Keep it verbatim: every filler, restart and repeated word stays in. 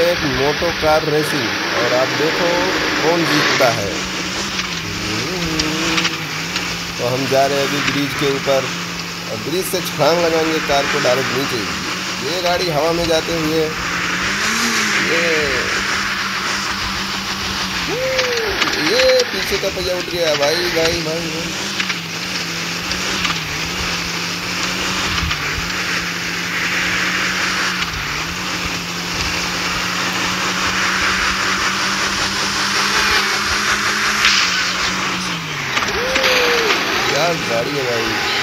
एक मोटो car racing, और आप देखो कौन जीतता है। तो हम जा रहे हैं अभी ब्रिज के ऊपर, और ब्रिज से छलांग लगाएंगे कार को डायरेक्ट नीचे। ये गाड़ी हवा में जाते हुए, ये ये पीछे का पहिया उठ गया भाई भाई भाई भाई। क्या गाड़ी है भाई।